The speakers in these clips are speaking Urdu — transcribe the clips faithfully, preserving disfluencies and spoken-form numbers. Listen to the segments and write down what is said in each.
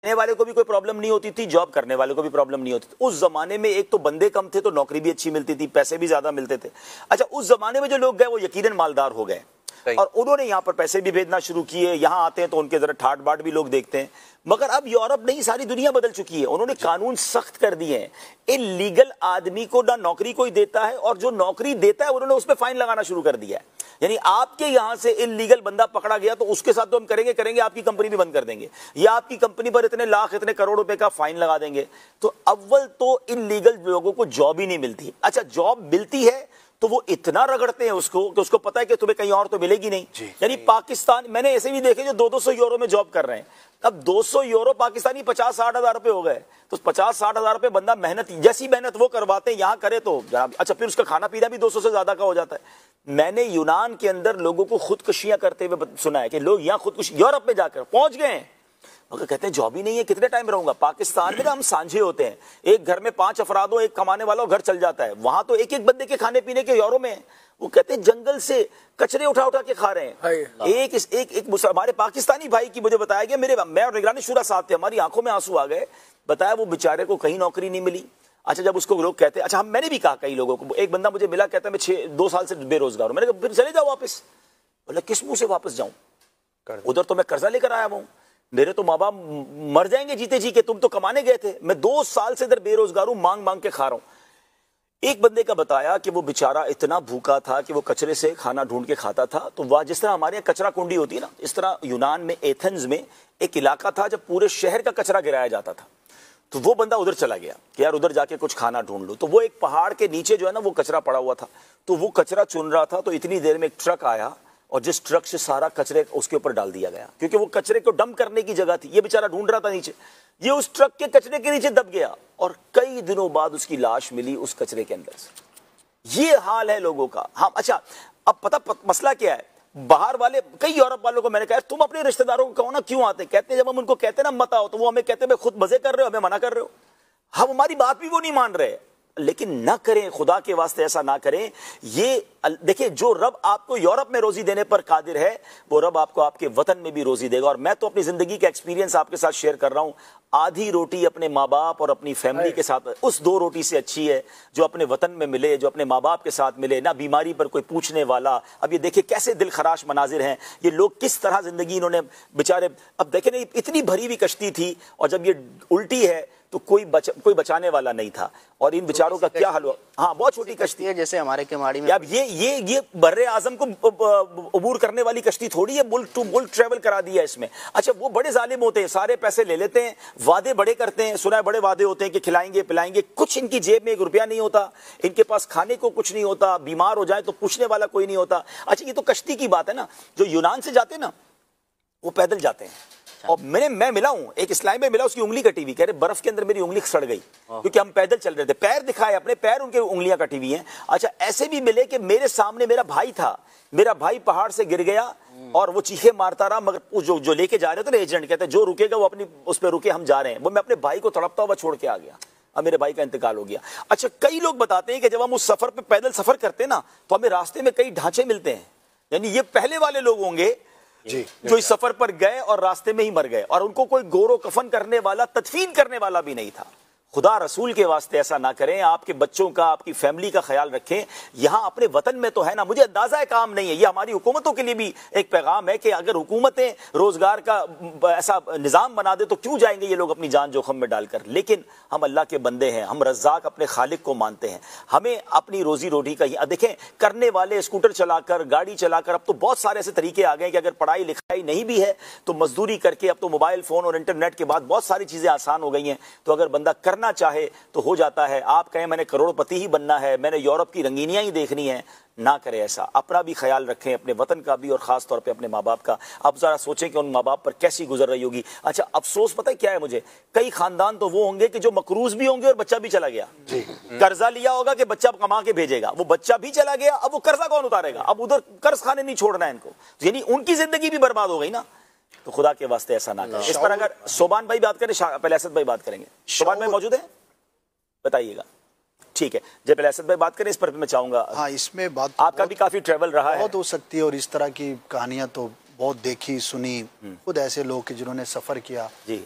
کمانے والے کو بھی کوئی پرابلم نہیں ہوتی تھی, جاب کرنے والے کو بھی پرابلم نہیں ہوتی تھی. اس زمانے میں ایک تو بندے کم تھے تو نوکری بھی اچھی ملتی تھی, پیسے بھی زیادہ ملتے تھے. اچھا اس زمانے میں جو لوگ گئے وہ یقیناً مالدار ہو گئے اور انہوں نے یہاں پر پیسے بھی بھیجنا شروع کیے, یہاں آتے ہیں تو ان کے ذرا ٹھاٹ باٹ بھی لوگ دیکھتے ہیں. مگر اب یورپ نہیں, ساری دنیا بدل چکی ہے, انہوں نے قانون سخت کر دیے ہیں. ان لیگل آدمی کو نہ نوکری کوئی دیتا ہے, اور جو نوکری دیتا ہے انہوں نے اس پہ فائن لگانا شروع کر دیا ہے. یعنی آپ کے یہاں سے ان لیگل بندہ پکڑا گیا تو اس کے ساتھ تو ہم کریں گے کریں گے آپ کی کمپنی بھی بند کر دیں گے, یا آپ کی کمپنی پر اتنے لاکھ اتنے کروڑ روپے کا فائن لگا دیں گے. تو اول تو ان لیگل لوگوں کو جاب ہی نہیں ملتی. اچھا جاب ملتی ہے تو وہ اتنا رگڑتے ہیں اس کو کہ اس کو پتا ہے کہ تمہیں کہیں اور تو ملے گی نہیں. یعنی پاکستان میں نے ایسے بھی دیکھے جو دو دو سو یورو میں جاب کر رہے ہیں. اب دو سو یورو پاکستانی پچاس ساٹھ ہزار روپے ہو گئے, تو پچاس ساٹھ ہزار روپے بندہ محنت جیسی محنت وہ کرواتے ہیں یہاں کرے تو اچھا پھر اس کا کھانا پینا بھی دو سو سے زیادہ کا ہو جاتا ہے. میں نے یونان کے اندر لوگوں کو خودکشیاں کرتے ہوئے سنا ہے کہ لوگ یہاں خودکشی یورپ میں جا کر پہنچ گئے ہیں, مگر کہتے ہیں جاب ہی نہیں ہے, کتنے ٹائم رہوں گا. پاکستان میں نا ہم سانجھے ہوتے ہیں, ایک گھر میں پانچ افراد ہو, ایک کمانے والا ہو, گھر چل جاتا ہے. وہاں تو ایک ایک بندے کے کھانے پینے کے یورو میں وہ کہتے ہیں جنگل سے کچرے اٹھا اٹھا کے کھا رہے ہیں. ایک ایک ایک ہمارے پاکستانی بھائی کی مجھے بتایا گیا, میرے میں اور نگرانی شورا ساتھ تھے, ہماری آنکھوں میں آنسو آ گئے. بتایا وہ بیچارے کو کہیں نوکری نہیں ملی. اچھا جب اس کو لوگ کہتے ہیں, اچھا ہم میں نے بھی کہا کئی لوگوں کو, ایک بندہ مجھے ملا کہتا ہے میں چھ دو سال سے بے روزگار ہوں. میں نے کہا پھر چلے جاؤ واپس. بولے کس منہ سے واپس جاؤں, ادھر تو میں قرضہ لے کر آیا ہوں, میرے تو ماں باپ مر جائیں گے جیتے جی کہ تم تو کمانے گئے تھے, میں دو سال سے ادھر بے روزگار ہوں, مانگ مانگ کے کھا رہا ہوں. ایک بندے کا بتایا کہ وہ بیچارہ اتنا بھوکا تھا کہ وہ کچرے سے کھانا ڈھونڈ کے کھاتا تھا. تو وہ جس طرح ہمارے یہاں کچرا کنڈی ہوتی ہے نا, اس طرح یونان میں ایتھنز میں ایک علاقہ تھا جب پورے شہر کا کچرا گرایا جاتا تھا. تو وہ بندہ ادھر چلا گیا کہ یار ادھر جا کے کچھ کھانا ڈھونڈ لو. تو وہ ایک پہاڑ کے نیچے جو ہے نا وہ کچرا پڑا ہوا تھا, تو وہ کچرا چن رہا تھا. تو اتنی دیر میں ایک ٹرک آیا اور جس ٹرک سے سارا کچرے اس کے اوپر ڈال دیا گیا, کیونکہ وہ کچرے کو ڈمپ کرنے کی جگہ تھی. یہ بیچارہ ڈھونڈ رہا تھا نیچے, یہ اس ٹرک کے کچرے کے نیچے دب گیا اور کئی دنوں بعد اس کی لاش ملی اس کچرے کے اندر سے. یہ حال ہے لوگوں کا. ہاں اچھا اب پتہ مسئلہ کیا ہے, باہر والے کئی یورپ والوں کو میں نے کہا تم اپنے رشتہ داروں کو کہو نا کیوں آتے ہیں. کہتے ہیں جب ہم ان کو کہتے ہیں نا مت آؤ تو وہ ہمیں کہتے ہیں خود مزے کر رہے ہو, ہمیں منع کر رہے ہو. ہم ہماری بات بھی وہ نہیں مان رہے. لیکن نہ کریں, خدا کے واسطے ایسا نہ کریں. یہ دیکھیں جو رب آپ کو یورپ میں روزی دینے پر قادر ہے وہ رب آپ کو آپ کے وطن میں بھی روزی دے گا. اور میں تو اپنی زندگی کا ایکسپیرینس آپ کے ساتھ شیئر کر رہا ہوں. آدھی روٹی اپنے ماں باپ اور اپنی فیملی کے ساتھ اس دو روٹی سے اچھی ہے جو اپنے وطن میں ملے, جو اپنے ماں باپ کے ساتھ ملے. نہ بیماری پر کوئی پوچھنے والا. اب یہ دیکھیں کیسے دل خراش مناظر ہیں, یہ لوگ کس طرح زندگی انہوں نے بیچارے. اب دیکھیں نا اتنی بھری ہوئی کشتی تھی اور جب یہ الٹی ہے تو کوئی بچ, کوئی بچانے والا نہیں تھا. اور ان بیچاروں کا کیا حال ہوا. ہاں بہت چھوٹی کشتی ہے جیسے ہمارے کماڑی میں. اب یہ یہ یہ بر اعظم کو عبور کرنے والی کشتی تھوڑی ہے, ملک ٹو ملک ٹریول کرا دیا اس میں. اچھا وہ بڑے ظالم ہوتے ہیں, سارے پیسے لے لیتے ہیں, وعدے بڑے کرتے ہیں. سنا ہے بڑے وعدے ہوتے ہیں کہ کھلائیں گے پلائیں گے, کچھ ان کی جیب میں ایک روپیہ نہیں ہوتا, ان کے پاس کھانے کو کچھ نہیں ہوتا, بیمار ہو جائیں تو پوچھنے والا کوئی نہیں ہوتا. اچھا یہ تو کشتی کی بات ہے نا. جو یونان سے جاتے ہیں نا وہ پیدل جاتے ہیں. اور میں نے میں ملا ہوں ایک اسلامی میں ملا, اس کی انگلی کٹی ہوئی, کہہ رہے برف کے اندر میری انگلی سڑ گئی کیونکہ ہم پیدل چل رہے تھے. پیر دکھائے اپنے, پیر ان کے انگلیاں کٹی ہوئی ہیں. اچھا ایسے بھی ملے کہ میرے سامنے میرا بھائی تھا, میرا بھائی پہاڑ سے گر گیا اور وہ چیخے مارتا رہا, مگر جو جو لے کے جا رہے تھے نا ایجنٹ کہتے جو رکے گا وہ اپنی اس پہ رکے, ہم جا رہے ہیں. وہ میں اپنے بھائی کو تڑپتا ہوا چھوڑ کے آ گیا. اب میرے بھائی کا انتقال ہو گیا. اچھا کئی لوگ بتاتے ہیں کہ جب ہم اس سفر پہ پیدل سفر کرتے ہیں نا تو ہمیں راستے میں کئی ڈھانچے ملتے ہیں. یعنی یہ پہلے والے لوگ ہوں گے جی جو اس سفر پر گئے اور راستے میں ہی مر گئے, اور ان کو کوئی گور و کفن کرنے والا, تدفین کرنے والا بھی نہیں تھا. خدا رسول کے واسطے ایسا نہ کریں. آپ کے بچوں کا, آپ کی فیملی کا خیال رکھیں. یہاں اپنے وطن میں تو ہے نا, مجھے اندازہ ہے کام نہیں ہے. یہ ہماری حکومتوں کے لیے بھی ایک پیغام ہے کہ اگر حکومتیں روزگار کا ایسا نظام بنا دے تو کیوں جائیں گے یہ لوگ اپنی جان جوخم میں ڈال کر. لیکن ہم اللہ کے بندے ہیں, ہم رزاق اپنے خالق کو مانتے ہیں. ہمیں اپنی روزی روٹی کا ہی دیکھیں, کرنے والے اسکوٹر چلا کر, گاڑی چلا کر, اب تو بہت سارے ایسے طریقے آ گئے کہ اگر پڑھائی لکھائی نہیں بھی ہے تو مزدوری کر کے, اب تو موبائل فون اور انٹرنیٹ کے بعد بہت ساری چیزیں آسان ہو گئی ہیں, تو اگر بندہ کرنا چاہے تو ہو جاتا ہے. آپ کہیں میں نے کروڑ پتی ہی بننا ہے, میں نے یورپ کی رنگینیاں ہی دیکھنی ہیں, نہ کرے ایسا. اپنا بھی خیال رکھیں, اپنے وطن کا بھی, اور خاص طور پہ اپنے ماں باپ کا. اب ذرا سوچیں کہ ان ماں باپ پر کیسی گزر رہی ہوگی. اچھا افسوس پتہ ہے کیا ہے مجھے, کئی خاندان تو وہ ہوں گے کہ جو مقروض بھی ہوں گے اور بچہ بھی چلا گیا. قرضہ لیا ہوگا کہ بچہ کما کے بھیجے گا, وہ بچہ بھی چلا گیا, اب وہ قرضہ کون اتارے گا. اب ادھر قرض کھانے نہیں چھوڑنا ہے ان کو, یعنی ان کی زندگی بھی برباد ہو گئی نا. تو خدا کے واسطے ایسا نہ کریں. اس پر اگر صوبان بھائی بات کریں, پہلے اسد بھائی بات کریں گے. صوبان بھائی موجود ہیں, بتائیے گا. ٹھیک ہے, جب پہلے اسد بھائی بات کریں اس پر میں چاہوں گا. ہاں اس میں بات آپ کا بھی کافی ٹریول رہا ہے, بہت ہو سکتی ہے, اور اس طرح کی کہانیاں تو بہت دیکھی سنی, خود ایسے لوگ کہ جنہوں نے سفر کیا. جی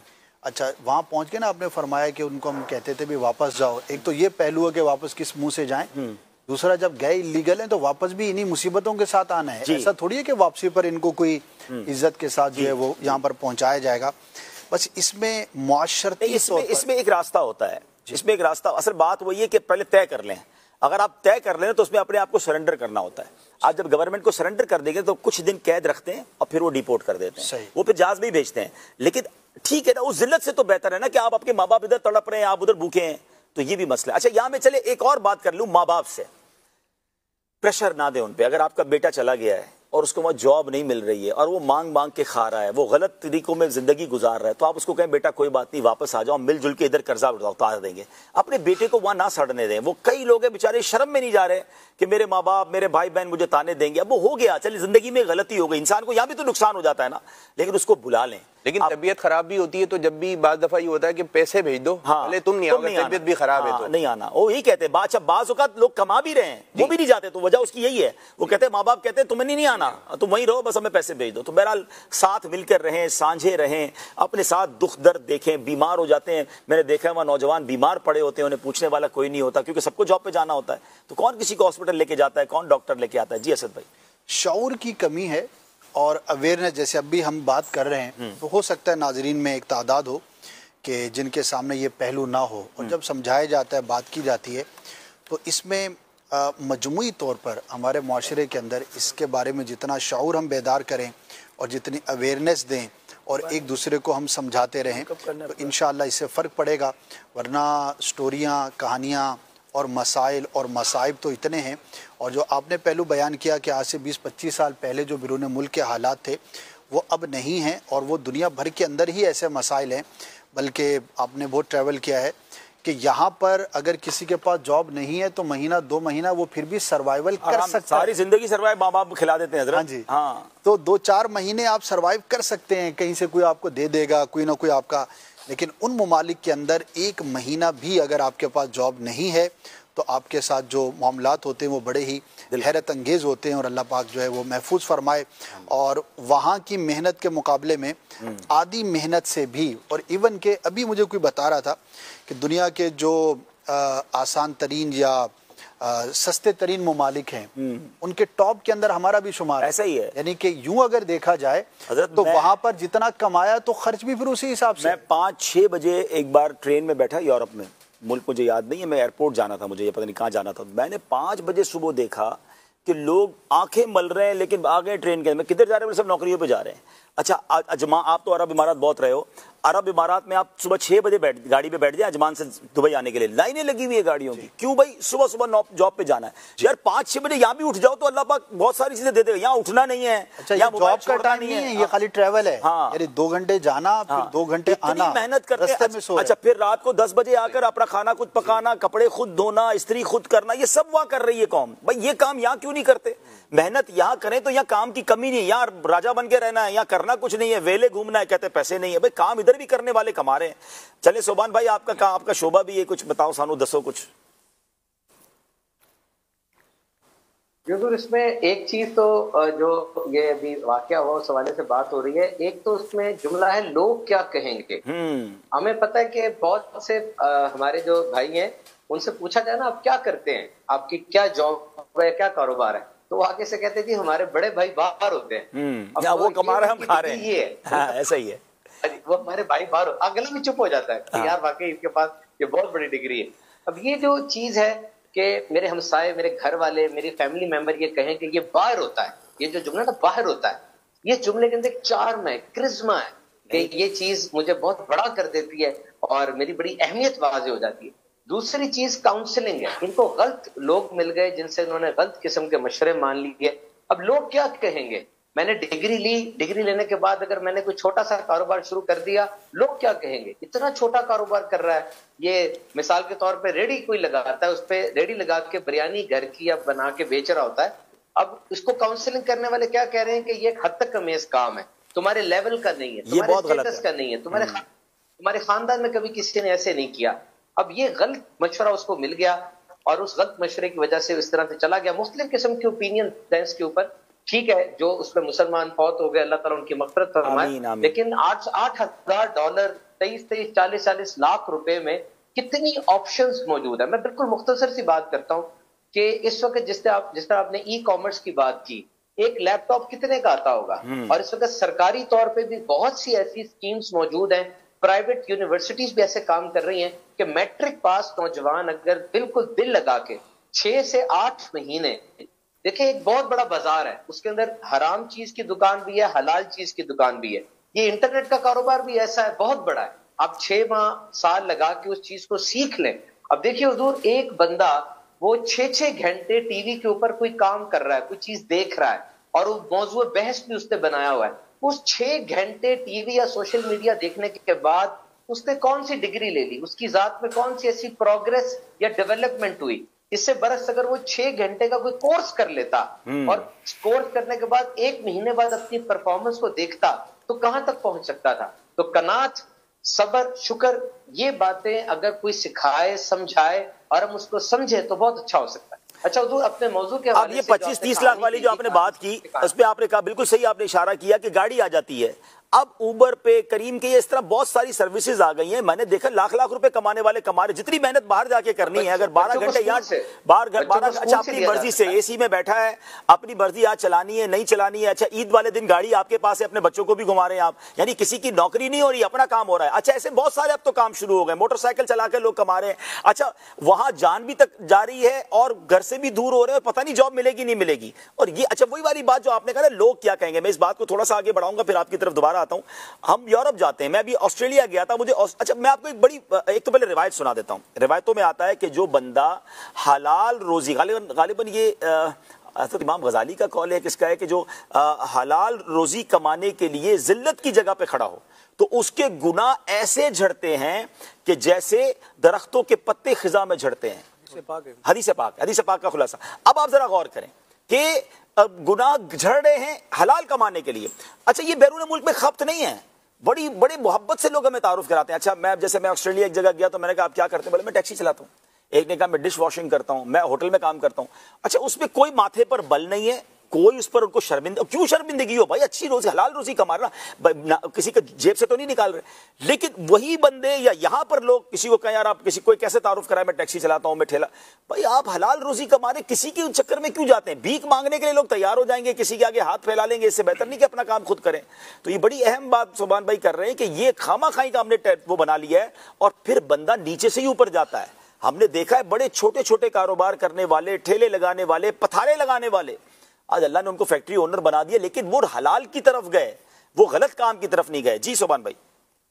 اچھا وہاں پہنچ کے نا آپ نے فرمایا کہ ان کو ہم کہتے تھے بھی واپس جاؤ، ایک تو یہ پہلو ہے کہ واپس کس منہ سے جائیں، دوسرا جب گئے لیگل ہیں تو واپس بھی انہی مصیبتوں کے ساتھ آنا ہے. ایسا تھوڑی ہے کہ واپسی پر ان کو کوئی عزت کے ساتھ جو ہے وہ یہاں پر پہنچایا جائے گا. بس اس میں معاشرتی اس میں اس میں ایک راستہ ہوتا ہے، اس میں ایک راستہ، اصل بات وہی ہے کہ پہلے طے کر لیں. اگر آپ طے کر لیں تو اس میں اپنے آپ کو سرنڈر کرنا ہوتا ہے. آپ جب گورنمنٹ کو سرنڈر کر دیں گے تو کچھ دن قید رکھتے ہیں اور پھر وہ ڈیپورٹ کر دیتے ہیں، وہ پھر جہاز بھی بھیجتے ہیں. لیکن ٹھیک ہے نا، اس ذلت سے تو بہتر ہے نا کہ آپ کے ماں باپ ادھر تڑپ رہے ہیں، آپ ادھر بھوکے ہیں. تو یہ بھی مسئلہ ہے. اچھا یہاں میں چلے ایک اور بات کر لوں، ماں باپ سے پریشر نہ دیں ان پہ. اگر آپ کا بیٹا چلا گیا ہے اور اس کو وہاں جاب نہیں مل رہی ہے اور وہ مانگ مانگ کے کھا رہا ہے، وہ غلط طریقوں میں زندگی گزار رہا ہے، تو آپ اس کو کہیں بیٹا کوئی بات نہیں، واپس آ جاؤ، مل جل کے ادھر قرضہ اتار دیں گے. اپنے بیٹے کو وہاں نہ سڑنے دیں. وہ کئی لوگ ہیں بیچارے شرم میں نہیں جا رہے کہ میرے ماں باپ میرے بھائی بہن مجھے تانے دیں گے. اب وہ ہو گیا، چلیے زندگی میں غلطی ہو گئی، انسان کو یہاں بھی تو نقصان ہو جاتا ہے نا، لیکن اس کو بلا لیں. لیکن طبیعت خراب بھی ہوتی ہے تو جب بھی بعض دفعہ یہ ہوتا ہے کہ پیسے بھیج دو، پہلے تم نہیں آؤ، طبیعت بھی خراب ہے تو نہیں آنا. وہ یہی کہتے ہیں بعض بعض اوقات لوگ کما بھی رہے ہیں وہ بھی نہیں جاتے، تو وجہ اس کی یہی ہے. وہ کہتے ہیں ماں باپ کہتے ہیں تمہیں نہیں آنا، تم وہیں رہو، بس ہمیں پیسے بھیج دو. تو بہرحال ساتھ مل کر رہیں، سانجھے رہیں، اپنے ساتھ دکھ درد دیکھیں. بیمار ہو جاتے ہیں، میں نے دیکھا ہے وہاں نوجوان بیمار پڑے ہوتے ہیں، انہیں پوچھنے والا کوئی نہیں ہوتا کیونکہ سب کو جاب پہ جانا ہوتا ہے. تو کون کسی کو ہاسپٹل لے کے جاتا ہے، کون ڈاکٹر لے کے آتا ہے. جی اسد بھائی. شعور کی کمی ہے اور اویئرنیس، جیسے اب بھی ہم بات کر رہے ہیں تو ہو سکتا ہے ناظرین میں ایک تعداد ہو کہ جن کے سامنے یہ پہلو نہ ہو، اور جب سمجھایا جاتا ہے، بات کی جاتی ہے، تو اس میں مجموعی طور پر ہمارے معاشرے کے اندر اس کے بارے میں جتنا شعور ہم بیدار کریں اور جتنی اویئرنیس دیں اور ایک دوسرے کو ہم سمجھاتے رہیں تو انشاءاللہ اس سے فرق پڑے گا. ورنہ سٹوریاں، کہانیاں اور مسائل اور مصائب تو اتنے ہیں. اور جو آپ نے پہلو بیان کیا کہ آج سے بیس پچیس سال پہلے جو بیرون ملک کے حالات تھے وہ اب نہیں ہیں، اور وہ دنیا بھر کے اندر ہی ایسے مسائل ہیں. بلکہ آپ نے بہت ٹریول کیا ہے کہ یہاں پر اگر کسی کے پاس جاب نہیں ہے تو مہینہ دو مہینہ وہ پھر بھی سروائیول کر سکتا ہے. ساری زندگی سروائیو ماں باپ کھلا دیتے ہیں حضرت. ہاں جی ہاں، تو دو چار مہینے آپ سروائیو کر سکتے ہیں، کہیں سے کوئی آپ کو دے دے گا، کوئی نہ کوئی آپ کا. لیکن ان ممالک کے اندر ایک مہینہ بھی اگر آپ کے پاس جاب نہیں ہے تو آپ کے ساتھ جو معاملات ہوتے ہیں وہ بڑے ہی حیرت انگیز ہوتے ہیں، اور اللہ پاک جو ہے وہ محفوظ فرمائے. اور وہاں کی محنت کے مقابلے میں آدھی محنت سے بھی، اور ایون کہ ابھی مجھے کوئی بتا رہا تھا کہ دنیا کے جو آسان ترین یا سستے ترین ممالک ہیں ان کے ٹاپ کے اندر ہمارا بھی شمار ایسا ہی ہے. یعنی کہ یوں اگر دیکھا جائے تو وہاں پر جتنا کمایا تو خرچ بھی پھر اسی حساب سے. میں پانچ چھ بجے ایک بار ٹرین میں بیٹھا یورپ میں، ملک مجھے یاد نہیں ہے، میں ایئرپورٹ جانا تھا، مجھے یہ پتہ نہیں کہاں جانا تھا. میں نے پانچ بجے صبح دیکھا کہ لوگ آنکھیں مل رہے ہیں لیکن آ گئے ٹرین کے اندر. کدھر جا رہے ہیں؟ سب نوکریوں پہ جا رہے ہیں. اچھا اجمان، آپ تو عرب امارات بہت رہے ہو، عرب امارات میں آپ صبح چھ بجے بیٹھ گاڑی پہ بیٹھ جائیں اجمان سے دبئی آنے کے لیے، لائنیں لگی ہوئی ہے گاڑیوں کی. کیوں بھائی؟ صبح صبح جاب پہ جانا ہے. یار پانچ چھ بجے یہاں بھی اٹھ جاؤ تو اللہ پاک بہت ساری چیزیں دے دے گا. یہاں اٹھنا نہیں ہے، جاب کا ٹائم نہیں ہے، یہ خالی ٹریول ہے. یعنی دو گھنٹے جانا پھر دو گھنٹے آنا، محنت کرتے ہیں. اچھا پھر رات کو دس بجے آ کر اپنا کھانا خود پکانا، کپڑے خود دھونا، استری خود کرنا، یہ سب وہاں کر رہی ہے قوم. بھائی یہ کام یہاں کیوں نہیں کرتے؟ محنت یہاں کریں تو یہاں کام کی کمی نہیں ہے. یہاں راجا بن کے رہنا ہے، یہاں کرنا کچھ نہیں ہے، ویلے گھومنا ہے، کہتے پیسے نہیں ہے. بھائی کام ادھر بھی کرنے والے کما رہے ہیں. چلے صوبان بھائی آپ کا آپ کا شعبہ بھی ہے، کچھ بتاؤ سانو، دسو کچھ. حضور اس میں ایک چیز تو جو یہ ابھی واقعہ ہوا اس حوالے سے بات ہو رہی ہے، ایک تو اس میں جملہ ہے لوگ کیا کہیں گے. ہمیں پتہ ہے کہ بہت سے ہمارے جو بھائی ہیں ان سے پوچھا جائے نا آپ کیا کرتے ہیں، آپ کی کیا جاب ہے، کیا کاروبار ہے، تو وہ آگے سے کہتے ہیں جی ہمارے بڑے بھائی باہر ہوتے ہیں، وہ کما رہے ہم کھا رہے ہیں. یہ ایسا ہی ہے، وہ ہمارے بھائی باہر. اگلا بھی چپ ہو جاتا ہے کہ یار واقعی اس کے پاس یہ بہت بڑی ڈگری ہے. اب یہ جو چیز ہے کہ میرے ہمسائے، میرے گھر والے، میری فیملی ممبر یہ کہیں کہ یہ باہر ہوتا ہے، یہ جو جملہ نا باہر ہوتا ہے، یہ جملے کے اندر ایک چارم ہے، کرزما ہے کہ یہ چیز مجھے بہت بڑا کر دیتی ہے اور میری بڑی اہمیت واضح ہو جاتی ہے. دوسری چیز کاؤنسلنگ ہے. ان کو غلط لوگ مل گئے جن سے انہوں نے غلط قسم کے مشورے مان لیے. اب لوگ کیا کہیں گے؟ میں نے ڈگری لی، ڈگری لینے کے بعد اگر میں نے کوئی چھوٹا سا کاروبار شروع کر دیا، لوگ کیا کہیں گے؟ اتنا چھوٹا کاروبار کر رہا ہے. یہ مثال کے طور پہ ریڑھی کوئی لگاتا ہے، اس پہ ریڑھی لگا کے بریانی گھر کی یا بنا کے بیچ رہا ہوتا ہے. اب اس کو کاؤنسلنگ کرنے والے کیا کہہ رہے ہیں کہ یہ ایک حد تک امیز کام ہے، تمہارے لیول کا نہیں ہے، تمہارے اسٹیٹس کا نہیں ہے، تمہارے تمہارے خاندان میں کبھی کسی نے ایسے نہیں کیا. اب یہ غلط مشورہ اس کو مل گیا اور اس غلط مشورے کی وجہ سے اس طرح سے چلا گیا. مختلف قسم کے اوپینین سائنس کے اوپر. ٹھیک ہے، جو اس پہ مسلمان فوت ہو گئے اللہ تعالیٰ ان کی مغفرت فرمائے، لیکن آٹھ آٹھ ہزار ڈالر तेईस तेईस चालीस चालीस लाख रुपए में कितनी ऑप्शंस मौजूद है। मैं बिल्कुल मुख्तसर सी बात करता हूं कि इस वक्त जिस तरह आप जिस तरह आपने ई कॉमर्स की बात की, एक लैपटॉप कितने का आता होगा, और इस वक्त सरकारी तौर पे भी बहुत सी ऐसी स्कीम्स मौजूद हैं, प्राइवेट यूनिवर्सिटीज भी ऐसे काम कर रही हैं कि मैट्रिक पास नौजवान अगर बिल्कुल दिल लगा के छह से आठ महीने, देखिए एक बहुत बड़ा बाजार है, उसके अंदर हराम चीज की दुकान भी है, हलाल चीज की दुकान भी है। ये इंटरनेट का कारोबार भी ऐसा है, बहुत बड़ा है। आप छह माह साल लगा के उस चीज को सीख लें। अब देखिए हुजूर, एक बंदा वो छह छह घंटे टीवी के ऊपर कोई काम कर रहा है, कोई चीज देख रहा है, और वो मौजूद बहस भी उसने बनाया हुआ है। उस छह घंटे टीवी या सोशल मीडिया देखने के बाद उसने कौन सी डिग्री ले ली, उसकी जात में कौन सी ऐसी प्रोग्रेस या डेवलपमेंट हुई? इससे बरस अगर वो छह घंटे का कोई कोर्स कर लेता और कोर्स करने के बाद एक महीने बाद अपनी परफॉर्मेंस को देखता तो कहां तक पहुंच सकता था। तो कनात, सबर, शुक्र, ये बातें अगर कोई सिखाए, समझाए और हम उसको समझे तो बहुत अच्छा हो सकता है। अच्छा हुजूर, अपने मौजू के अब ये पच्चीस तीस लाख वाली जो आपने बात की, उस पर आपने कहा, बिल्कुल सही आपने इशारा किया कि गाड़ी आ जाती है। अब उबर पे, करीम के, इस तरह बहुत सारी सर्विसेज आ गई हैं। मैंने देखा लाख लाख रुपए कमाने वाले कमा रहे, जितनी मेहनत बाहर जाके करनी है, अगर बारह घंटे यहाँ बाहर बारह अच्छा अपनी मर्जी से एसी में बैठा है, अपनी मर्जी आज चलानी है नहीं चलानी है। अच्छा ईद वाले दिन गाड़ी आपके पास है, अपने बच्चों को भी घुमा रहे हैं आप, यानी किसी की नौकरी नहीं हो रही, अपना काम हो रहा है। अच्छा ऐसे बहुत सारे अब तो काम शुरू हो गए, मोटरसाइकिल चला के लोग कमा रहे हैं। अच्छा वहां जान भी तक जा रही है और घर से भी दूर हो रहे हैं, पता नहीं जॉब मिलेगी नहीं मिलेगी। और ये अच्छा वही वाली बात जो आपने कहा, लोग क्या कहेंगे, मैं इस बात को थोड़ा सा आगे बढ़ाऊंगा, फिर आपकी तरफ दोबारा आता हूं। हम यूरोप जाते हैं, मैं अभी ऑस्ट्रेलिया गया था, मुझे अच्छा मैं आपको एक बड़ी एक तो पहले रिवायत सुना देता हूं। रिवायतों में आता है कि जो बंदा हलाल रोजी, गालिबन गालिबन ये हज़रत इमाम गजाली का कौल है, किसका है, कि जो आ, हलाल रोजी कमाने के लिए जिल्लत की जगह पे खड़ा हो तो उसके गुनाह ऐसे झड़ते हैं कि जैसे दरख्तों के पत्ते खिजा में झड़ते हैं। हदीस पाक, हदीस पाक का खुलासा। अब आप जरा गौर करें कि गुनाह झड़ रहे हैं हलाल कमाने के लिए। अच्छा ये बैरून मुल्क में खपत नहीं है, बड़ी बड़ी मोहब्बत से लोग हमें तारुफ कराते हैं। अच्छा मैं जैसे मैं ऑस्ट्रेलिया एक जगह गया तो मैंने कहा आप क्या करते हैं, बोले मैं टैक्सी चलाता हूँ। एक ने कहा मैं डिश वॉशिंग करता हूँ, मैं होटल में काम करता हूँ। अच्छा उसमें कोई माथे पर बल नहीं है, कोई उस पर उनको शर्मिंदा, क्यों शर्मिंदगी हो भाई, अच्छी रोजी हलाल रोजी कमा रहा, किसी के जेब से तो नहीं निकाल रहे। लेकिन वही बंदे या यहाँ पर लोग किसी को कहें यार आप किसी कोई कैसे तारुफ कराए, मैं टैक्सी चलाता हूँ, मैं ठेला, भाई आप हलाल रोजी कमा रहे, किसी के चक्कर में क्यों जाते हैं? भीख मांगने के लिए लोग तैयार हो जाएंगे, किसी के आगे हाथ फैला लेंगे, इससे बेहतर नहीं कि अपना काम खुद करें। तो ये बड़ी अहम बात सुभान भाई कर रहे हैं कि ये खामा खाई का हमने वो बना लिया है और फिर बंदा नीचे से ही ऊपर जाता है। हमने देखा है बड़े छोटे छोटे कारोबार करने वाले, ठेले लगाने वाले, पथारे लगाने वाले, आज अल्लाह ने उनको फैक्ट्री ओनर बना दिया, लेकिन वो हलाल की तरफ गए, वो गलत काम की तरफ नहीं गए। जी सुभान भाई।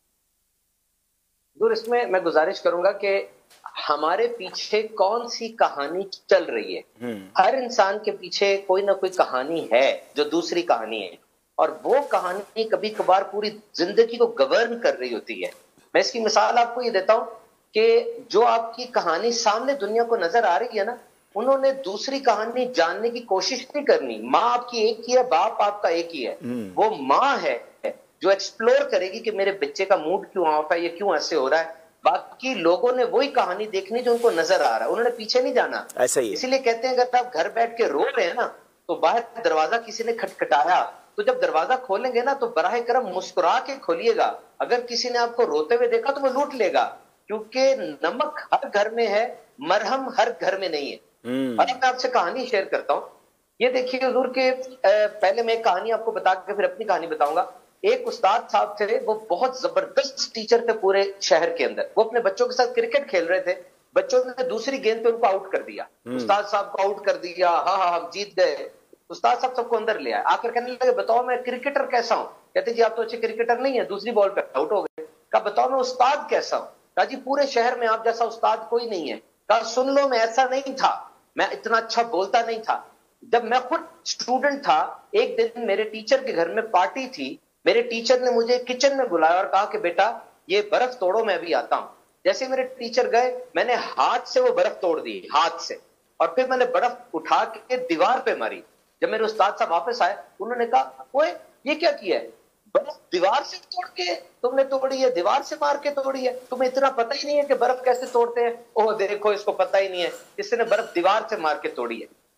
दूर इसमें मैं गुजारिश करूंगा कि हमारे पीछे कौन सी कहानी चल रही है। हर इंसान के पीछे कोई ना कोई कहानी है जो दूसरी कहानी है, और वो कहानी कभी कभार पूरी जिंदगी को गवर्न कर रही होती है। मैं इसकी मिसाल आपको ये देता हूं कि जो आपकी कहानी सामने दुनिया को नजर आ रही है ना, उन्होंने दूसरी कहानी जानने की कोशिश नहीं करनी। माँ आपकी एक ही है, बाप आपका एक ही है। वो माँ है जो एक्सप्लोर करेगी कि मेरे बच्चे का मूड क्यों ऑफ है, ये क्यों ऐसे हो रहा है। बाकी लोगों ने वही कहानी देखनी जो उनको नजर आ रहा है, उन्होंने पीछे नहीं जाना। ऐसा ही है। इसीलिए कहते हैं अगर आप घर बैठ के रो रहे हैं ना तो बाहर दरवाजा किसी ने खटखटाया तो जब दरवाजा खोलेंगे ना तो बराह करम मुस्कुरा के खोलिएगा। अगर किसी ने आपको रोते हुए देखा तो वो लूट लेगा, क्योंकि नमक हर घर में है, मरहम हर घर में नहीं है। और मैं आपसे कहानी शेयर करता हूँ। ये देखिए हुजूर के पहले मैं एक कहानी आपको बता के फिर अपनी कहानी बताऊंगा। एक उस्ताद साहब थे, वो बहुत जबरदस्त टीचर थे पूरे शहर के अंदर। वो अपने बच्चों के साथ क्रिकेट खेल रहे थे, बच्चों ने दूसरी गेंद पे उनको आउट कर दिया। उस्ताद साहब को आउट कर दिया, हाँ हाँ हम जीत गए। उस्ताद साहब सबको अंदर ले आए, आकर कहने लगे बताओ मैं क्रिकेटर कैसा हूँ। कहते जी आप तो अच्छे क्रिकेटर नहीं है, दूसरी बॉल पे आउट हो गए। कहा बताओ मैं उस्ताद कैसा हूँ। कहा जी पूरे शहर में आप जैसा उस्ताद कोई नहीं है। कहा सुन लो मैं ऐसा नहीं था, मैं इतना अच्छा बोलता नहीं था। जब मैं खुद स्टूडेंट था, एक दिन मेरे टीचर के घर में पार्टी थी। मेरे टीचर ने मुझे किचन में बुलाया और कहा कि बेटा ये बर्फ तोड़ो, मैं अभी आता हूं। जैसे मेरे टीचर गए, मैंने हाथ से वो बर्फ तोड़ दी, हाथ से, और फिर मैंने बर्फ उठा के दीवार पे मारी। जब मेरे उस्ताद साहब वापस आए, उन्होंने कहा ओए ये क्या किया है, बर्फ दीवार से तोड़ के तुमने तोड़ी है, दीवार से मार के तोड़ी है, तुम्हें इतना पता ही नहीं है कि बर्फ कैसे तोड़ते हैं। ओह देखो इसको पता ही नहीं है, इसने बर्फ दीवार से मार के तोड़ी है।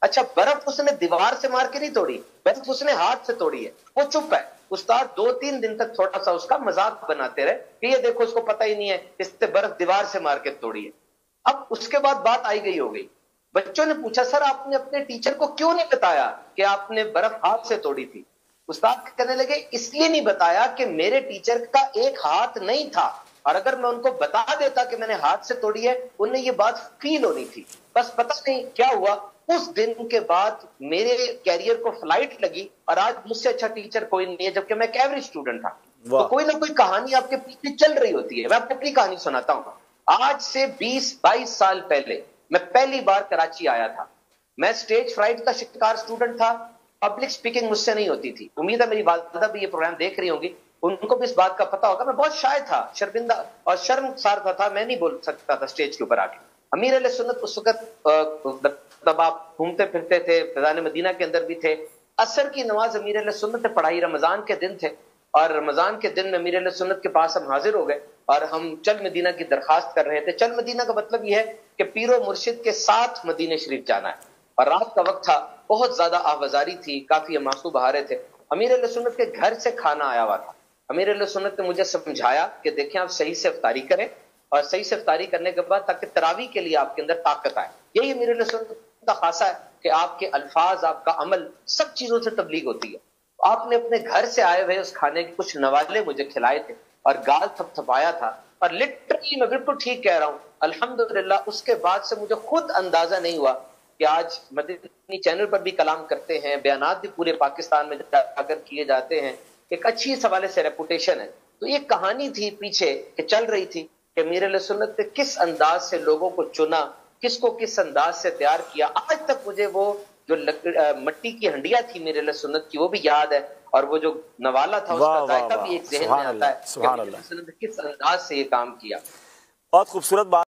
اچھا برف اس نے دیوار سے مار کے نہیں توڑی, برف اس نے ہاتھ سے توڑی ہے, وہ چپ ہے. استاد دو تین دن تک تھوڑا سا اس کا مذاق بناتے رہے کہ یہ دیکھو اس کو پتہ ہی نہیں ہے, اس سے برف دیوار سے مار کے توڑی ہے. اب اس کے بعد بات آئی گئی ہو گئی, بچوں نے پوچھا سر آپ نے اپنے ٹیچر کو کیوں نہیں بتایا کہ آپ نے برف ہاتھ سے توڑی تھی؟ استاد کہنے لگے اس لیے نہیں بتایا کہ میرے ٹیچر کا ایک ہاتھ نہیں تھا, اور اگر میں ان کو بتا دیتا کہ میں نے ہاتھ سے توڑی ہے انہیں یہ بات فیل ہونی تھی. بس پتہ نہیں کیا ہوا, اس دن کے بعد میرے کیریئر کو فلائٹ لگی, اور آج مجھ سے اچھا ٹیچر کوئی نہیں ہے, جبکہ میں ایک ایوریج اسٹوڈنٹ تھا. تو کوئی نہ کوئی کہانی آپ کے پیچھے چل رہی ہوتی ہے. میں آپ کو اپنی کہانی سناتا ہوں. آج سے بیس بائیس سال پہلے میں پہلی بار کراچی آیا تھا. میں سٹیج فرائٹ کا شکار اسٹوڈنٹ تھا, پبلک سپیکنگ مجھ سے نہیں ہوتی تھی. امید ہے میری والدہ بھی یہ پروگرام دیکھ رہی ہوں گی, ان کو بھی اس بات کا پتا ہوگا. میں بہت شائع تھا, شرمندہ اور شرم سار تھا, میں نہیں بول سکتا تھا سٹیج کے اوپر آ کے. امیر علیہ سنت اس وقت تب آپ گھومتے پھرتے تھے, فیضان مدینہ کے اندر بھی تھے. عصر کی نماز امیر علیہ سنت نے پڑھائی, رمضان کے دن تھے, اور رمضان کے دن میں امیر علیہ سنت کے پاس ہم حاضر ہو گئے اور ہم چل مدینہ کی درخواست کر رہے تھے. چل مدینہ کا مطلب یہ ہے کہ پیر و مرشد کے ساتھ مدینہ شریف جانا ہے, اور رات کا وقت تھا, بہت زیادہ آوازاری تھی, کافی آنسو بہا رہے تھے. امیر علیہ سنت کے گھر سے کھانا آیا ہوا تھا. امیر علیہ سنت نے مجھے سمجھایا کہ دیکھیں آپ صحیح سے افطاری کریں, اور صحیح سے افطاری کرنے کے بعد تاکہ تراویح کے لیے آپ کے اندر طاقت آئے. یہی امیر علیہ سنت کا خاصہ ہے کہ آپ کے الفاظ, آپ کا عمل, سب چیزوں سے تبلیغ ہوتی ہے. آپ نے اپنے گھر سے آئے ہوئے اس کھانے کے کچھ نوالے مجھے کھلائے تھے, اور گال تھپ تھپایا تھا, اور لٹرلی میں بالکل ٹھیک کہہ رہا ہوں الحمدللہ. اس کے بعد سے مجھے خود اندازہ نہیں ہوا کہ آج مدنی چینل پر بھی کلام کرتے ہیں, بیانات بھی پورے پاکستان میں جا کر کیے جاتے ہیں, ایک اچھی اس حوالے سے ریپوٹیشن ہے. تو یہ کہانی تھی پیچھے کہ چل رہی تھی کہ امیر علیہ سنت نے کس انداز سے لوگوں کو چنا, کس کو کس انداز سے تیار کیا. آج تک مجھے وہ جو مٹی کی ہنڈیا تھی امیر علیہ سنت کی وہ بھی یاد ہے, اور وہ جو نوالا تھا اس کا ذائقہ بھی ایک ذہن میں آتا ہے کہ امیر علیہ سنت نے کس انداز سے یہ کام کیا. بہت خوبصورت بات.